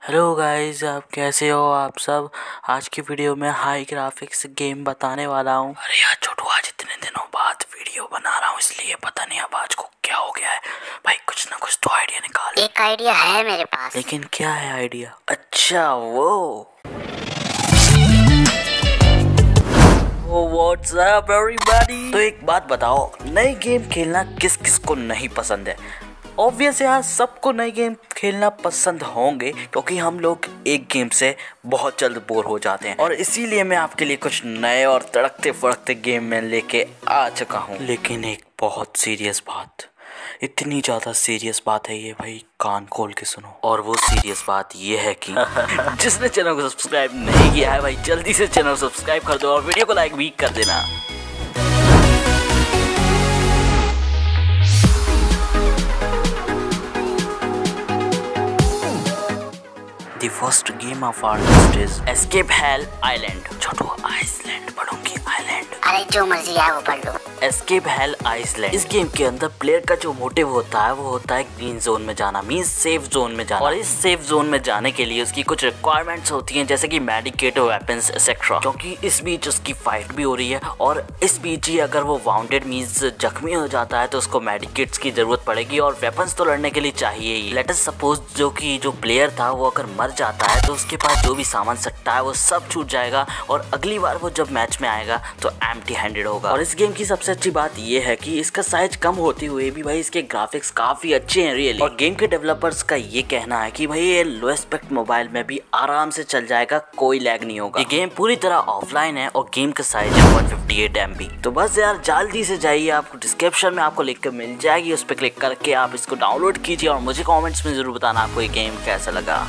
Hello guys, आप कैसे हो? आप सब आज की वीडियो में हाई ग्राफिक्स गेम बताने वाला हूँ। अरे यार छोटू, आज इतने दिनों बाद वीडियो बना रहा हूँ, इसलिए पता नहीं अब आज को क्या हो गया है। भाई कुछ ना कुछ तो आइडिया निकाल। एक आइडिया है मेरे पास। लेकिन क्या है आइडिया? अच्छा वो व्हाट्स अप एवरीबॉडी। तो एक बात बताओ, नई गेम खेलना किस किस को नहीं पसंद है? ऑब्वियस यार, सबको नई गेम खेलना पसंद होंगे क्योंकि हम लोग एक गेम से बहुत जल्द बोर हो जाते हैं, और इसीलिए मैं आपके लिए कुछ नए और तड़कते फड़कते गेम में लेके आ चुका हूँ। लेकिन एक बहुत सीरियस बात, इतनी ज़्यादा सीरियस बात है ये, भाई कान खोल के सुनो। और वो सीरियस बात ये है कि जिसने चैनल को सब्सक्राइब नहीं किया है भाई जल्दी से चैनल सब्सक्राइब कर दो और वीडियो को लाइक भी कर देना। The first game of our list is Escape Hell Island। छोटू आइसलैंड पढ़ूंगी, आइलैंड। अरे जो मर्जी है वो पढ़ लो। Escape hell island. इस गेम के अंदर प्लेयर का जो मोटिव होता है वो होता है ग्रीन जोन में जाना, मींस सेफ जोन में जाना। और इस सेफ जोन में जाने के लिए उसकी कुछ रिक्वायरमेंट्स होती हैं, जैसे कि मेडिकेट, वेपन्स एक्सेट्रा। क्योंकि इस बीच उसकी फाइट भी हो रही है, और इस बीच ही अगर वो वाउंडेड मींस जख्मी हो जाता है तो उसको मेडिकेट्स की जरूरत पड़ेगी, और वेपन्स तो लड़ने के लिए चाहिए ही। लेट अस सपोज जो प्लेयर था वो अगर मर जाता है तो उसके पास जो भी सामान सट्टा है वो सब छूट जाएगा, और अगली बार वो जब मैच में आएगा तो एम्प्टी हैंडेड होगा। और इस गेम की सबसे अच्छी बात ये है कि इसका साइज कम होते हुए भी भाई इसके ग्राफिक्स काफी अच्छे हैं रियली। और गेम के डेवलपर्स का ये कहना है कि भाई ये लो एस्पेक्ट मोबाइल में भी आराम से चल जाएगा, कोई लैग नहीं होगा। ये गेम पूरी तरह ऑफलाइन है और गेम का साइज है 158 MB। तो बस यार जल्दी से जाइए, आपको डिस्क्रिप्शन में आपको लिंक मिल जाएगी, उस पर क्लिक करके आप इसको डाउनलोड कीजिए और मुझे कॉमेंट्स में जरूर बताना आपको ये गेम कैसा लगा।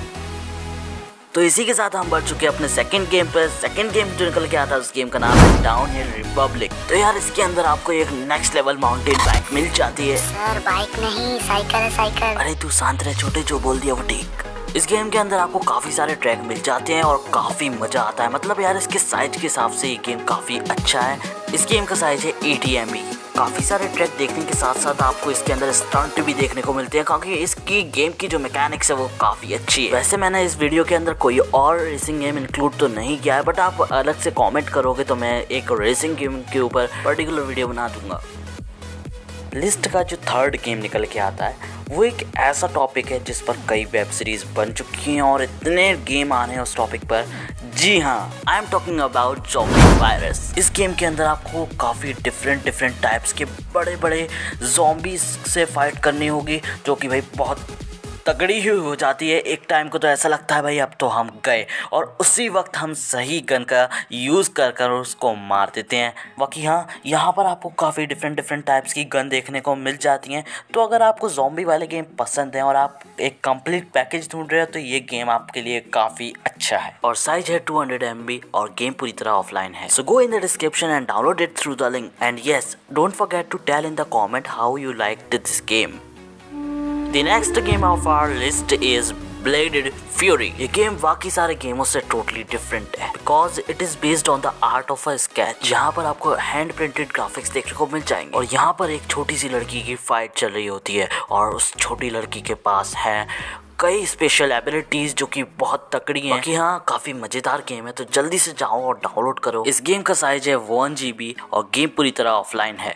तो इसी के साथ हम बढ़ चुके हैं अपने सेकंड गेम पर। सेकंड गेम जो निकल के आता है उस गेम का नाम है डाउनहिल रिपब्लिक। तो यार इसके अंदर आपको एक नेक्स्ट लेवल माउंटेन बाइक मिल जाती है। सर बाइक नहीं, साइकिल है, साइकिल। अरे तू शांत रह छोटे, जो बोल दिया वो ठीक। इस गेम के अंदर आपको काफी सारे ट्रैक मिल जाते हैं और काफी मजा आता है। मतलब यार इसके साइज के हिसाब से ये गेम काफी अच्छा है। इस गेम का साइज है 80 MB। काफ़ी सारे ट्रैक देखने के साथ साथ आपको इसके अंदर स्टंट भी देखने को मिलते हैं, क्योंकि इसकी गेम की जो मैकेनिक्स है वो काफ़ी अच्छी है। वैसे मैंने इस वीडियो के अंदर कोई और रेसिंग गेम इंक्लूड तो नहीं किया है, बट आप अलग से कमेंट करोगे तो मैं एक रेसिंग गेम के ऊपर पर्टिकुलर वीडियो बना दूंगा। लिस्ट का जो थर्ड गेम निकल के आता है वो एक ऐसा टॉपिक है जिस पर कई वेब सीरीज बन चुकी हैं और इतने गेम आ रहे हैं उस टॉपिक पर। जी हाँ, I am talking about zombie virus. इस गेम के अंदर आपको काफ़ी डिफरेंट टाइप्स के बड़े बड़े ज़ॉम्बीज से फाइट करनी होगी, जो कि भाई बहुत तगड़ी ही हो जाती है। एक टाइम को तो ऐसा लगता है भाई अब तो हम गए, और उसी वक्त हम सही गन का यूज़ कर उसको मार देते हैं। बाकी हाँ, यहाँ पर आपको काफ़ी डिफरेंट टाइप्स की गन देखने को मिल जाती हैं। तो अगर आपको ज़ॉम्बी वाले गेम पसंद हैं और आप एक कंप्लीट पैकेज ढूंढ रहे हो तो ये गेम आपके लिए काफ़ी अच्छा है। और साइज है 200 MB और गेम पूरी तरह ऑफलाइन है। So go in the description and download it through the link, and yes don't forget to tell in the comment how you like this game. The next game of our list is Bladed Fury। ये game बाकी सारे गेमों से totally different है, because it is based on the art of a sketch. यहाँ पर आपको hand printed graphics देखने को मिल जाएंगे, और यहाँ पर एक छोटी सी लड़की की फाइट चल रही होती है, और उस छोटी लड़की के पास है कई स्पेशल एबिलिटीज जो कि बहुत तकड़ी हैं। बाकी हाँ, काफी मजेदार गेम है, तो जल्दी से जाओ और डाउनलोड करो। इस गेम का साइज है 1 GB और गेम पूरी तरह ऑफलाइन है।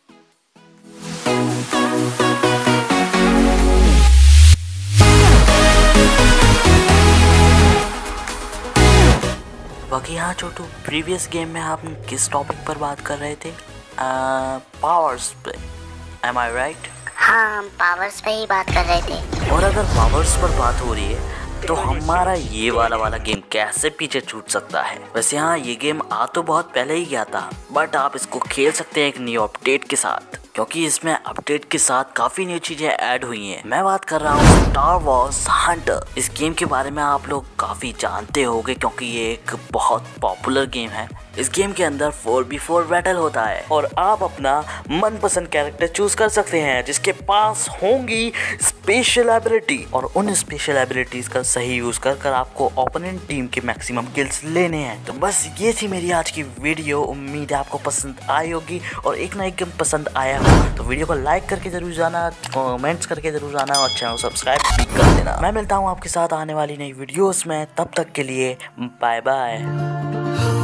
बाकी हाँ छोटू, प्रीवियस गेम में आप किस टॉपिक पर बात कर रहे थे? पावर्स पे, एम आई राइट? हाँ, हम पावर्स पे ही बात कर रहे थे। और अगर पावर्स पर बात हो रही है तो हमारा ये वाला गेम कैसे पीछे छूट सकता है? वैसे हाँ, ये गेम आ तो बहुत पहले ही गया था, बट आप इसको खेल सकते हैं एक न्यू अपडेट के साथ, क्योंकि इसमें अपडेट के साथ काफ़ी न्यू चीज़ें ऐड हुई हैं। मैं बात कर रहा हूँ स्टार वॉर्स हंटर। इस गेम के बारे में आप लोग काफ़ी जानते होंगे क्योंकि ये एक बहुत पॉपुलर गेम है। इस गेम के अंदर 4v4 बैटल होता है, और आप अपना मनपसंद कैरेक्टर चूज कर सकते हैं जिसके पास होंगी स्पेशल एबिलिटी, और उन स्पेशल एबिलिटीज का सही यूज कर आपको ओपोनेंट टीम के मैक्सिमम किल्स लेने हैं। तो बस ये थी मेरी आज की वीडियो। उम्मीद है आपको पसंद आई होगी, और एक ना एक गेम पसंद आया हो तो वीडियो को लाइक करके जरूर जाना, कमेंट्स करके जरूर जाना, और चैनल सब्सक्राइब भी कर देना। देना। मैं मिलता हूँ आपके साथ आने वाली नई वीडियोस में, तब तक के लिए बाय बाय।